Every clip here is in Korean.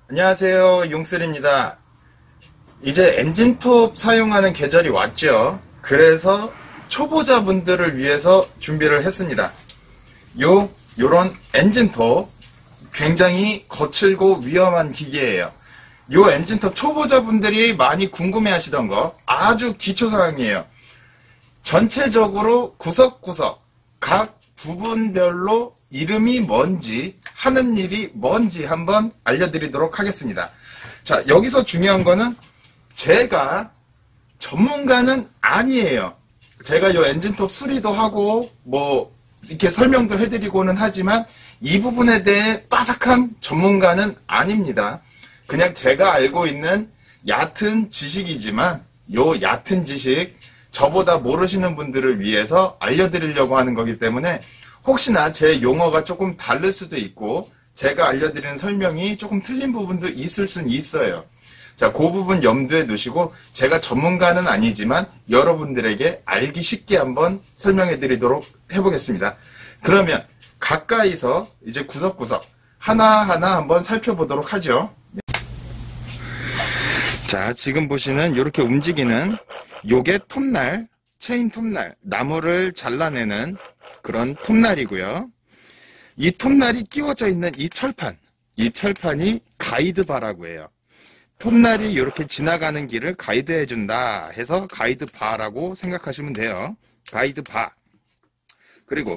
안녕하세요, 용슬입니다. 이제 엔진톱 사용하는 계절이 왔죠. 그래서 초보자분들을 위해서 준비를 했습니다. 요런 엔진톱 굉장히 거칠고 위험한 기계예요. 요 엔진톱 초보자분들이 많이 궁금해 하시던 거 아주 기초사항이에요. 전체적으로 구석구석 각 부분별로 이름이 뭔지 하는 일이 뭔지 한번 알려드리도록 하겠습니다. 자, 여기서 중요한 거는 제가 전문가는 아니에요. 제가 요 엔진톱 수리도 하고 뭐 이렇게 설명도 해드리고는 하지만 이 부분에 대해 빠삭한 전문가는 아닙니다. 그냥 제가 알고 있는 얕은 지식이지만 요 얕은 지식 저보다 모르시는 분들을 위해서 알려드리려고 하는 거기 때문에 혹시나 제 용어가 조금 다를 수도 있고 제가 알려드리는 설명이 조금 틀린 부분도 있을 수는 있어요. 자, 그 부분 염두에 두시고 제가 전문가는 아니지만 여러분들에게 알기 쉽게 한번 설명해 드리도록 해보겠습니다. 그러면 가까이서 이제 구석구석 하나하나 한번 살펴보도록 하죠. 자, 지금 보시는 이렇게 움직이는 요게 톱날, 체인 톱날, 나무를 잘라내는 그런 톱날이고요. 이 톱날이 끼워져 있는 이 철판이 가이드바라고 해요. 톱날이 이렇게 지나가는 길을 가이드해준다 해서 가이드바라고 생각하시면 돼요. 가이드바. 그리고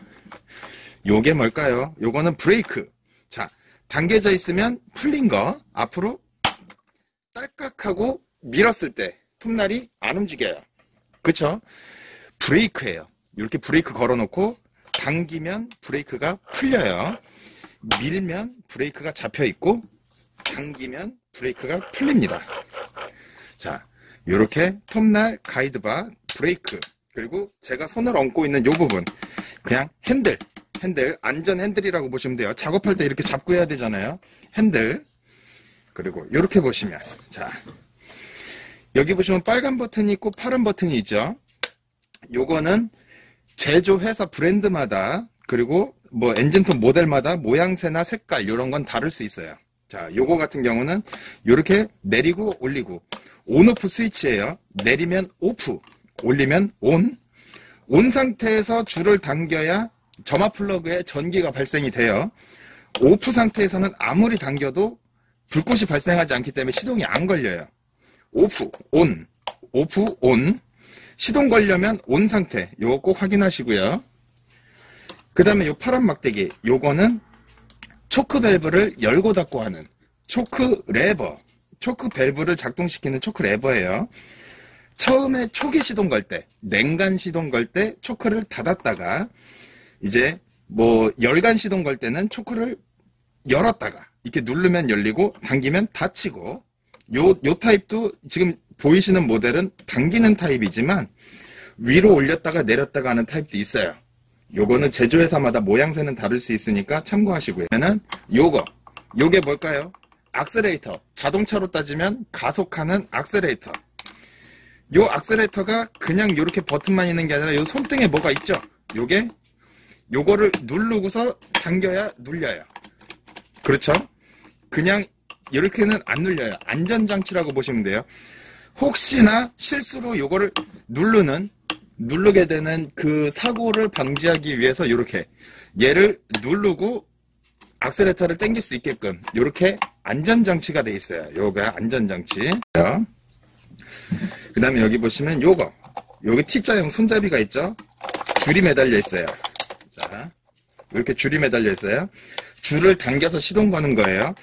요게 뭘까요? 요거는 브레이크. 자, 당겨져 있으면 풀린 거 앞으로 딸깍하고 밀었을 때 톱날이 안 움직여요. 그쵸? 브레이크예요. 이렇게 브레이크 걸어놓고 당기면 브레이크가 풀려요. 밀면 브레이크가 잡혀있고 당기면 브레이크가 풀립니다. 자, 이렇게 톱날, 가이드바, 브레이크, 그리고 제가 손을 얹고 있는 이 부분 그냥 핸들, 안전 핸들이라고 보시면 돼요. 작업할 때 이렇게 잡고 해야 되잖아요. 핸들. 그리고 이렇게 보시면, 자, 여기 보시면 빨간 버튼이 있고 파란 버튼이 있죠. 요거는 제조회사 브랜드마다 그리고 뭐 엔진톱 모델마다 모양새나 색깔 이런 건 다를 수 있어요. 자, 요거 같은 경우는 이렇게 내리고 올리고 온오프 스위치예요. 내리면 오프, 올리면 온. 온 상태에서 줄을 당겨야 점화 플러그에 전기가 발생이 돼요. 오프 상태에서는 아무리 당겨도 불꽃이 발생하지 않기 때문에 시동이 안 걸려요. 오프, 온, 오프, 온. 시동 걸려면 온 상태. 요거 꼭 확인하시고요. 그 다음에 요 파란 막대기. 요거는 초크 밸브를 열고 닫고 하는 초크 레버. 초크 밸브를 작동시키는 초크 레버예요. 처음에 초기 시동 걸 때, 냉간 시동 걸 때 초크를 닫았다가 이제 뭐 열간 시동 걸 때는 초크를 열었다가 이렇게 누르면 열리고 당기면 닫히고 요 타입도 지금 보이시는 모델은 당기는 타입이지만 위로 올렸다가 내렸다가 하는 타입도 있어요. 요거는 제조회사마다 모양새는 다를 수 있으니까 참고하시고요. 요게 뭘까요? 악셀레이터. 자동차로 따지면 가속하는 악셀레이터. 요 악셀레이터가 그냥 이렇게 버튼만 있는 게 아니라 요 손등에 뭐가 있죠? 요거를 누르고서 당겨야 눌려요. 그렇죠? 그냥 이렇게는 안 눌려요. 안전장치라고 보시면 돼요. 혹시나 실수로 요거를 누르게 되는 그 사고를 방지하기 위해서 이렇게 얘를 누르고 악셀레터를 당길 수 있게끔 이렇게 안전장치가 돼 있어요. 요가 안전장치. 그 다음에 여기 보시면 여기 T자형 손잡이가 있죠? 줄이 매달려 있어요. 자, 이렇게 줄이 매달려 있어요. 줄을 당겨서 시동 거는 거예요.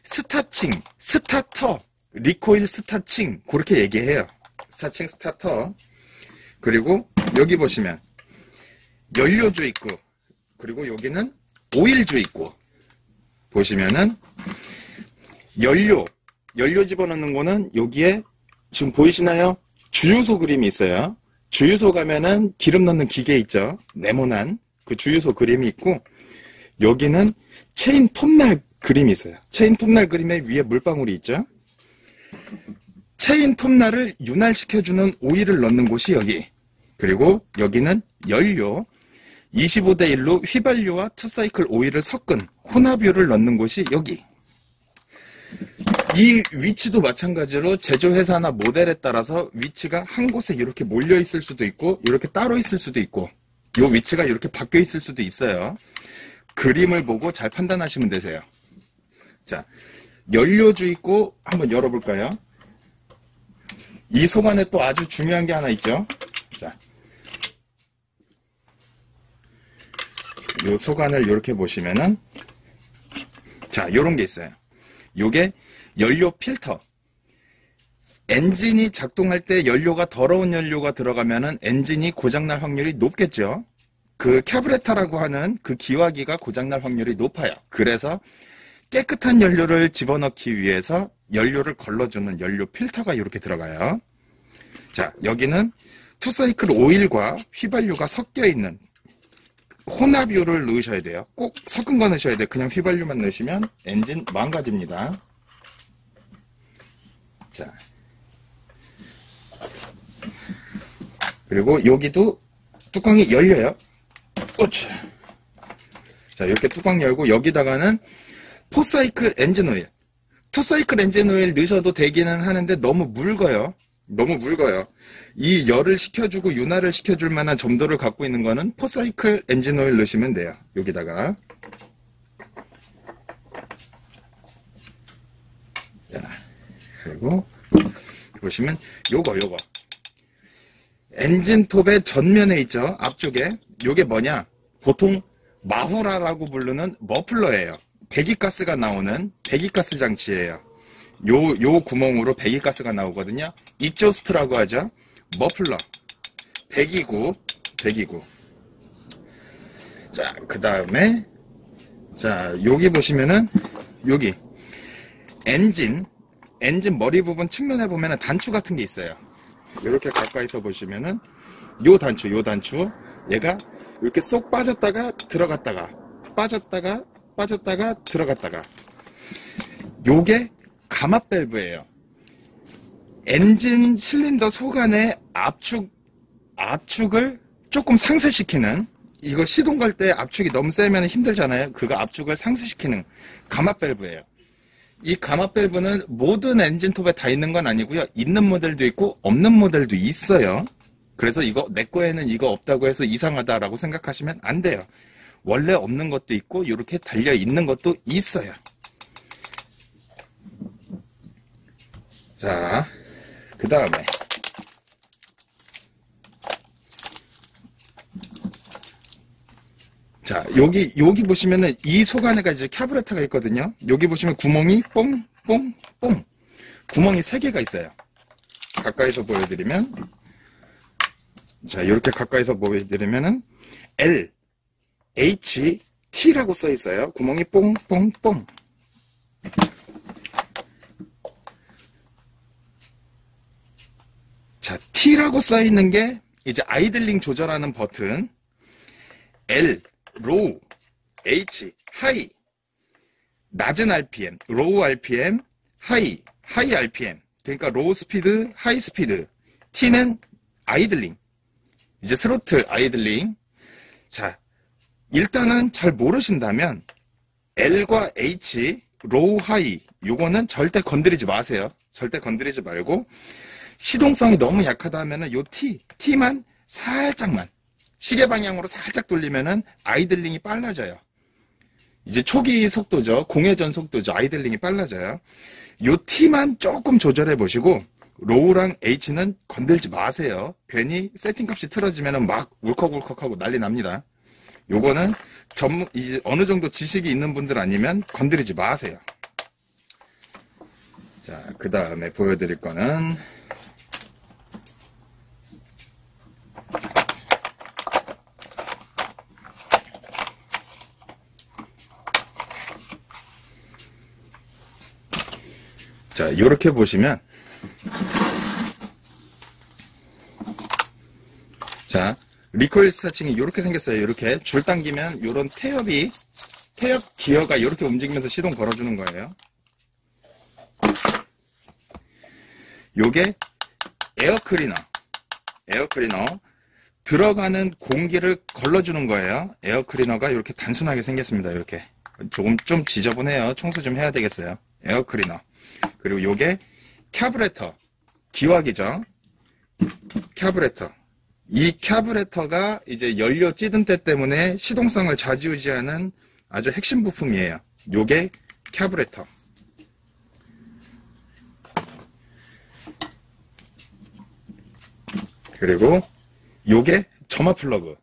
스타터, 리코일 스타팅, 그렇게 얘기해요. 스타팅, 스타터. 그리고 여기 보시면 연료주 있고, 그리고 여기는 오일주 있고, 보시면은 연료 집어넣는 거는 여기에 지금 보이시나요? 주유소 그림이 있어요. 주유소 가면은 기름 넣는 기계 있죠. 네모난 그 주유소 그림이 있고, 여기는 체인 톱날 그림이 있어요. 체인 톱날 그림에 위에 물방울이 있죠. 체인 톱날을 윤활시켜주는 오일을 넣는 곳이 여기. 그리고 여기는 연료 25대 1로 휘발유와 투사이클 오일을 섞은 혼합유를 넣는 곳이 여기. 이 위치도 마찬가지로 제조회사나 모델에 따라서 위치가 한 곳에 이렇게 몰려 있을 수도 있고 이렇게 따로 있을 수도 있고 이 위치가 이렇게 바뀌어 있을 수도 있어요. 그림을 보고 잘 판단하시면 되세요. 자, 연료주 있고 한번 열어볼까요? 이 속 안에 또 아주 중요한 게 하나 있죠. 자, 요 속 안을 이렇게 보시면은 자, 요런 게 있어요. 요게 연료 필터. 엔진이 작동할 때 연료가 더러운 연료가 들어가면은 엔진이 고장날 확률이 높겠죠. 그 캐브레타라고 하는 그 기화기가 고장날 확률이 높아요. 그래서 깨끗한 연료를 집어넣기 위해서 연료를 걸러주는 연료 필터가 이렇게 들어가요. 자, 여기는 투사이클 오일과 휘발유가 섞여 있는 혼합유를 넣으셔야 돼요. 꼭 섞은 거 넣으셔야 돼요. 그냥 휘발유만 넣으시면 엔진 망가집니다. 자, 그리고 여기도 뚜껑이 열려요. 우차. 자, 이렇게 뚜껑 열고 여기다가는 포사이클 엔진 오일, 투사이클 엔진 오일 넣으셔도 되기는 하는데 너무 묽어요. 너무 묽어요. 이 열을 식혀주고 윤활을 시켜줄 만한 점도를 갖고 있는 거는 포사이클 엔진 오일 넣으시면 돼요. 여기다가. 자, 그리고 보시면 요거 엔진톱의 전면에 있죠. 앞쪽에. 요게 뭐냐? 보통 마후라라고 부르는 머플러예요. 배기가스가 나오는 배기가스 장치예요. 요 구멍으로 배기가스가 나오거든요. 익조스트라고 하죠. 머플러. 배기구. 자, 그 다음에 자, 여기 보시면은 여기 엔진 머리 부분 측면에 보면은 단추 같은 게 있어요. 이렇게 가까이서 보시면은 요 단추 얘가 이렇게 쏙 빠졌다가 들어갔다가 빠졌다가 들어갔다가 요게 감압 밸브예요. 엔진 실린더 속 안에 압축을 조금 상쇄시키는, 이거 시동 걸 때 압축이 너무 세면 힘들잖아요. 그거 압축을 상쇄시키는 감압 밸브예요. 이 감압 밸브는 모든 엔진톱에 다 있는 건 아니고요. 있는 모델도 있고 없는 모델도 있어요. 그래서 이거 내 거에는 이거 없다고 해서 이상하다라고 생각하시면 안 돼요. 원래 없는 것도 있고 이렇게 달려 있는 것도 있어요. 자, 그 다음에 자, 여기 보시면은 이 속 안에가 이제 캐브레터가 있거든요. 여기 보시면 구멍이 뽕 구멍이 3개가 있어요. 가까이서 보여드리면, 자, 이렇게 가까이서 보여드리면은 L, H, T라고 써 있어요. 구멍이 뽕. 자, T라고 써 있는 게 이제 아이들링 조절하는 버튼, L, 로우, H, 하이, 낮은 RPM, 로우 RPM, 하이 RPM. 그러니까 로우 스피드, 하이 스피드. T는 아이들링. 이제 스로틀 아이들링. 자, 일단은 잘 모르신다면 L과 H, 로우, 하이, 요거는 절대 건드리지 마세요. 절대 건드리지 말고, 시동성이 너무 약하다 하면은 요 T만 살짝만 시계 방향으로 살짝 돌리면은 아이들링이 빨라져요. 이제 초기 속도죠. 공회전 속도죠. 아이들링이 빨라져요. 요 T만 조금 조절해 보시고, 로우랑 H는 건들지 마세요. 괜히 세팅값이 틀어지면은 막 울컥울컥하고 난리 납니다. 요거는 이제 어느 정도 지식이 있는 분들 아니면 건드리지 마세요. 자, 그 다음에 보여드릴 거는 자, 이렇게 보시면, 자, 리코일 스타칭이 이렇게 생겼어요. 이렇게 줄 당기면 이런 태엽 기어가 이렇게 움직이면서 시동 걸어주는 거예요. 요게 에어클리너 들어가는 공기를 걸러주는 거예요. 에어클리너가 이렇게 단순하게 생겼습니다. 이렇게 조금 좀 지저분해요. 청소 좀 해야 되겠어요. 에어클리너. 그리고 요게 캐브레터, 기화기죠. 캐브레터. 이 캐브레터가 이제 연료 찌든 때 때문에 시동성을 좌지우지하는 아주 핵심 부품이에요. 요게 캐브레터. 그리고 요게 점화 플러그.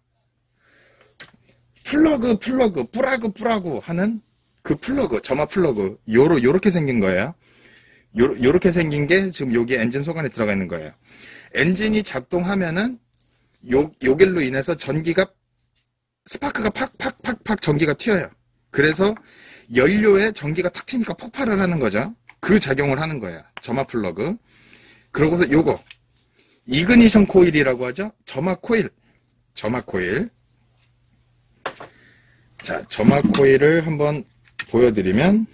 뿌라구 하는 그 플러그, 점화 플러그. 요렇게 생긴 거예요. 요렇게 생긴 게 지금 여기 엔진 소관에 들어가 있는 거예요. 엔진이 작동하면은 요길로 인해서 전기가, 스파크가 팍팍팍팍 전기가 튀어요. 그래서 연료에 전기가 탁 튀니까 폭발을 하는 거죠. 그 작용을 하는 거예요. 점화 플러그. 그러고서 요거, 이그니션 코일이라고 하죠. 점화 코일. 자, 점화 코일을 한번 보여드리면,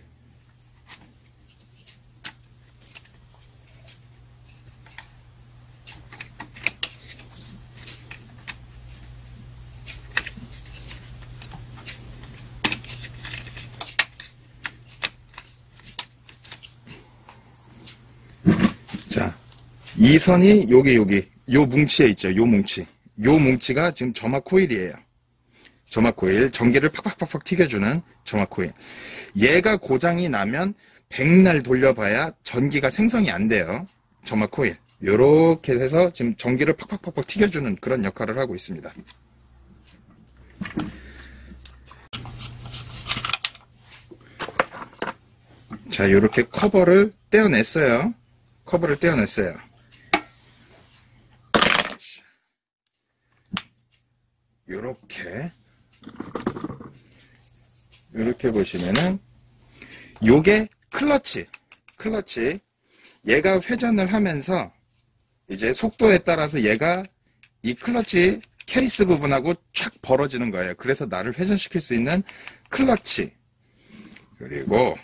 자, 이 선이 요 뭉치에 있죠. 요 뭉치가 지금 점화 코일이에요. 점화 코일, 전기를 팍팍팍팍 튀겨주는 점화 코일. 얘가 고장이 나면 백날 돌려봐야 전기가 생성이 안 돼요. 점화 코일. 요렇게 해서 지금 전기를 팍팍팍팍 튀겨주는 그런 역할을 하고 있습니다. 자, 요렇게 커버를 떼어냈어요. 요렇게 보시면은 요게 클러치. 얘가 회전을 하면서 이제 속도에 따라서 얘가 이 클러치 케이스 부분하고 촥 벌어지는 거예요. 그래서 나를 회전시킬 수 있는 클러치. 그리고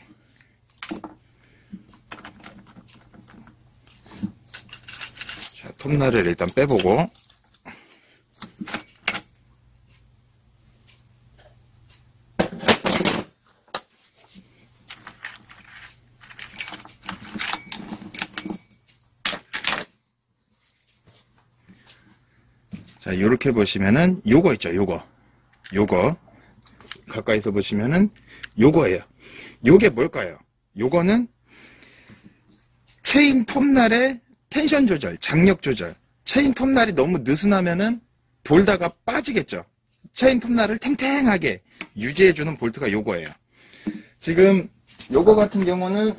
자, 톱날을 일단 빼보고, 자, 요렇게 보시면은 요거 있죠. 요거 가까이서 보시면은 요거예요. 요게 뭘까요? 요거는 체인 톱날의 텐션 조절, 장력 조절. 체인 톱날이 너무 느슨하면은 돌다가 빠지겠죠. 체인 톱날을 탱탱하게 유지해주는 볼트가 요거예요. 지금 요거 같은 경우는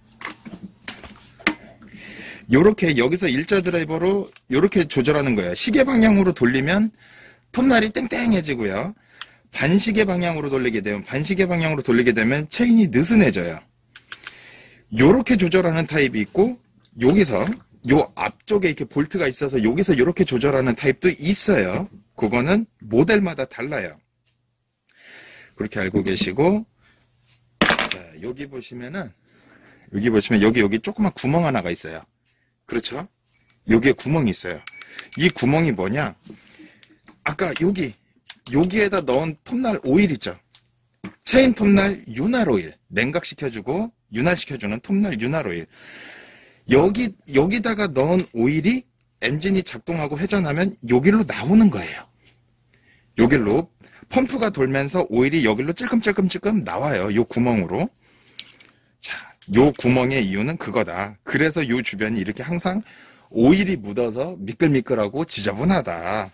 요렇게 여기서 일자 드라이버로 요렇게 조절하는 거예요. 시계 방향으로 돌리면 톱날이 땡땡해지고요. 반시계 방향으로 돌리게 되면 체인이 느슨해져요. 요렇게 조절하는 타입이 있고, 여기서 요 앞쪽에 이렇게 볼트가 있어서 여기서 요렇게 조절하는 타입도 있어요. 그거는 모델마다 달라요. 그렇게 알고 계시고, 자, 여기 보시면 여기 조그만 구멍 하나가 있어요. 그렇죠? 여기에 구멍이 있어요. 이 구멍이 뭐냐? 아까 여기에다 넣은 톱날 오일 있죠? 체인 톱날 윤활 오일. 냉각시켜주고 윤활시켜주는 톱날 윤활 오일. 여기다가 넣은 오일이 엔진이 작동하고 회전하면 여기로 나오는 거예요. 여기로 펌프가 돌면서 오일이 여기로 찔끔찔끔 나와요. 요 구멍으로. 자, 요 구멍의 이유는 그거다. 그래서 요 주변이 이렇게 항상 오일이 묻어서 미끌미끌하고 지저분하다.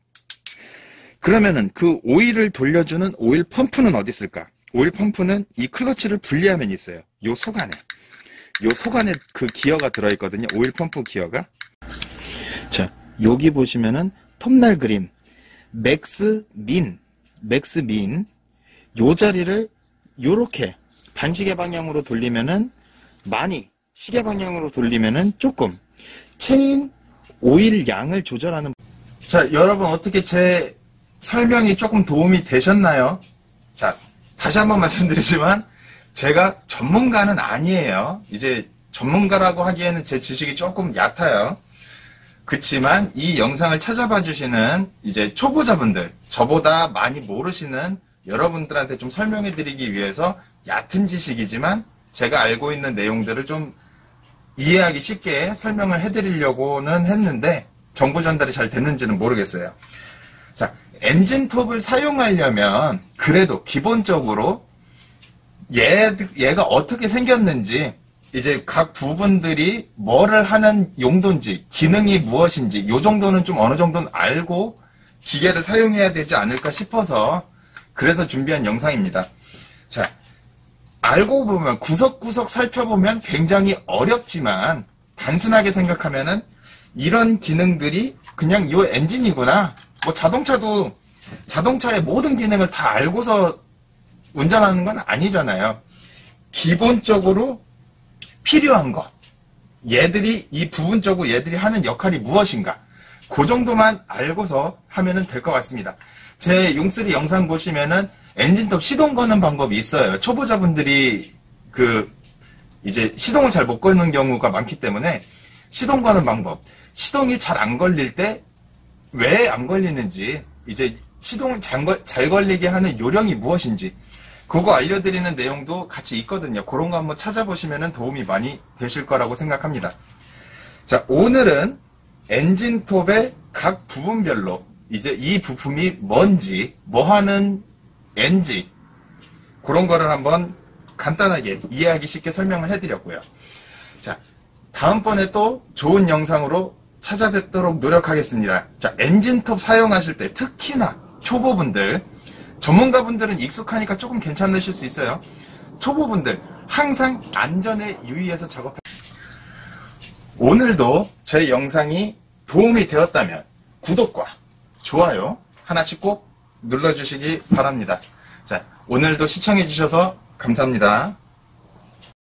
그러면은 그 오일을 돌려주는 오일 펌프는 어디 있을까? 오일 펌프는 이 클러치를 분리하면 있어요. 요 속안에 그 기어가 들어있거든요. 오일 펌프 기어가. 자, 여기 보시면은 톱날 그림 맥스민 요 자리를 요렇게 반시계 방향으로 돌리면은 많이, 시계 방향으로 돌리면은 조금 체인 오일 양을 조절하는. 자, 여러분 어떻게 제 설명이 조금 도움이 되셨나요? 자, 다시 한번 말씀드리지만 제가 전문가는 아니에요. 이제 전문가라고 하기에는 제 지식이 조금 얕아요. 그치만 이 영상을 찾아봐 주시는 이제 초보자분들, 저보다 많이 모르시는 여러분들한테 좀 설명해 드리기 위해서 얕은 지식이지만 제가 알고 있는 내용들을 좀 이해하기 쉽게 설명을 해드리려고는 했는데 정보 전달이 잘 됐는지는 모르겠어요. 자, 엔진톱을 사용하려면 그래도 기본적으로 얘가 어떻게 생겼는지, 이제 각 부분들이 뭐를 하는 용도인지, 기능이 무엇인지 요 정도는 좀 어느 정도는 알고 기계를 사용해야 되지 않을까 싶어서 그래서 준비한 영상입니다. 자, 알고 보면 구석구석 살펴보면 굉장히 어렵지만 단순하게 생각하면은 이런 기능들이 그냥 요 엔진이구나. 뭐 자동차도 자동차의 모든 기능을 다 알고서 운전하는 건 아니잖아요. 기본적으로 필요한 것, 얘들이 이 부분적으로 얘들이 하는 역할이 무엇인가, 그 정도만 알고서 하면은 될 것 같습니다. 제 용쓰리 영상 보시면은 엔진톱 시동 거는 방법이 있어요. 초보자분들이 이제 시동을 잘 못 거는 경우가 많기 때문에 시동 거는 방법, 시동이 잘 안 걸릴 때 왜 안 걸리는지, 이제 시동을 잘 걸리게 하는 요령이 무엇인지 그거 알려드리는 내용도 같이 있거든요. 그런 거 한번 찾아보시면 도움이 많이 되실 거라고 생각합니다. 자, 오늘은 엔진톱의 각 부분별로 이제 이 부품이 뭔지, 뭐 하는 앤지, 그런 거를 한번 간단하게 이해하기 쉽게 설명을 해드렸고요. 자, 다음번에 또 좋은 영상으로 찾아뵙도록 노력하겠습니다. 자, 엔진톱 사용하실 때 특히나 초보분들, 전문가분들은 익숙하니까 조금 괜찮으실 수 있어요. 초보분들 항상 안전에 유의해서 작업해. 오늘도 제 영상이 도움이 되었다면 구독과 좋아요 하나씩 꼭 눌러주시기 바랍니다. 자, 오늘도 시청해 주셔서 감사합니다.